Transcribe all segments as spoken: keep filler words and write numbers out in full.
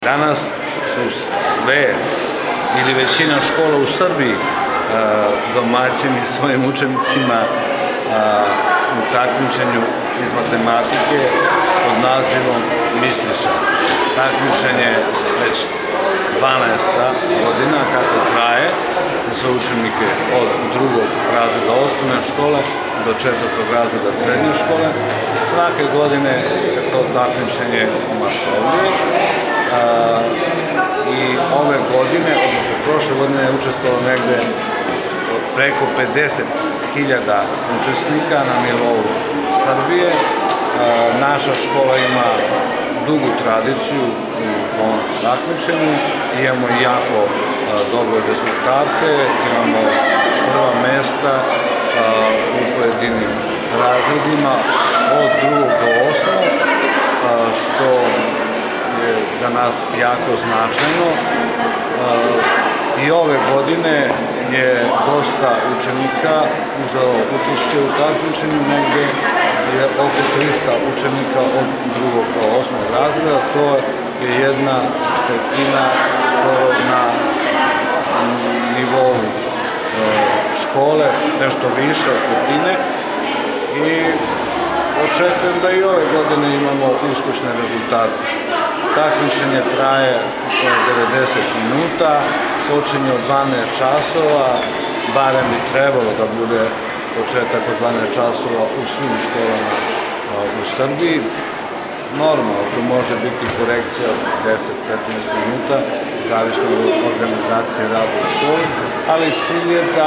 Danas su sve ili većina škola u Srbiji domaćini svojim učenicima u takmičenju iz matematike pod nazivom Misliša. Takmičenje već dvanaesta godina kako traje za učenike od drugog razreda osnovne škole do četvrtog razreda srednje škole. Svake godine se to takmičenje masovljuje i ove godine, odnosno prošle godine je učestvovalo negde preko pedeset hiljada učesnika na nivou Srbije. Naša škola ima dugu tradiciju u tom takmičenju, imamo jako dobre rezultate, imamo prva mesta u pojedinim razredima od drugog do osmog, što je za nas jako značajno. I ove godine je dosta učenika uzelo učešće u takmičenju, negde je oko trista učenika od drugog do osmog razreda, to je jedna petina skoro na nivou škole, nešto više od petine, i očekujem da i ove godine imamo uspešne rezultate. Takmičenje traje devedeset minuta, počinje od dvanaest časova, barem bi trebalo da bude početak od dvanaest časova u svim školama u Srbiji. Normalno, tu može biti korekcija od deset do petnaest minuta, zavisno od organizacije rada u školi, ali cilj je da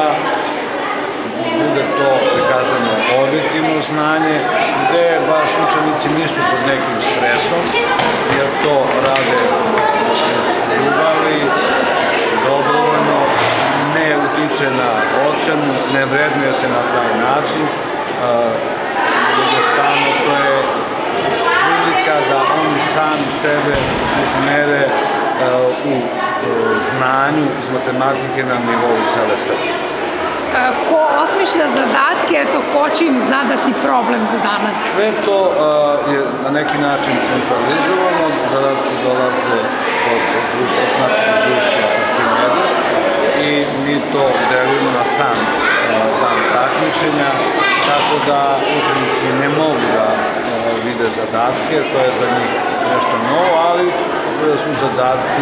bude to prikazano objektivno znanje, gde baš učenici nisu pod nekim stresom, jer to rade iz ljubavi, dobrovoljno, ne utiče na ocenu, ne vrednuje se na taj način. Jednostavno, to je prilika da oni sami sebe izmere u znanju iz matematike na nivou cele Srbije. Ko osmišlja zadatke, eto, ko će im zadati problem za danas? Sve to je na neki način centralizovano, zadaci dolaze od društva, matičnog društva Arhimedes, i mi to delimo na sam dan takmičenja, tako da učenici ne mogu da vide zadatke, to je za njih nešto novo, ali su zadaci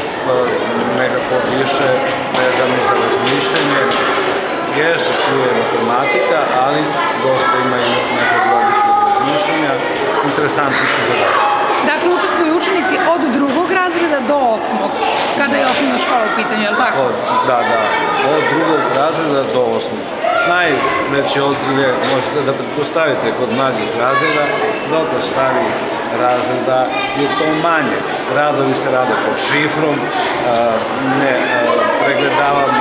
nekako više vezani za razmišljanje. Jeste, tu je matematika, ali dosta ima i nekog logičnog razmišljanja. Interesantni su zadaci. Dakle, učestvuju učenici od drugog razreda do osmog, kada je osnovna škola u pitanju, je li tako? Da, da, od drugog razreda do osmog. Najveće odzive možete da pretpostavite kod mlađih razreda, dok od starih razreda je to manje. Radovi se rade pod šifrom, ne pregledavamo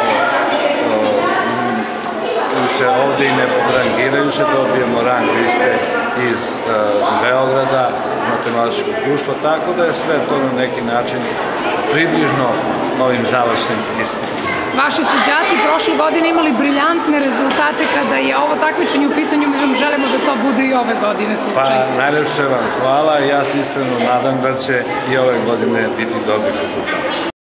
se ovde i ne rangiraju se, dobijemo rang liste iz Beograda, matematičkog društva, tako da je sve to na neki način približno ovim završnim ispitima. Vaši su đaci prošle godine imali briljantne rezultate kada je ovo takmičenje u pitanju, mi vam želimo da to bude i ove godine slučaj. Pa, najlepše vam hvala, ja se iskreno nadam da će i ove godine biti dobri rezultati.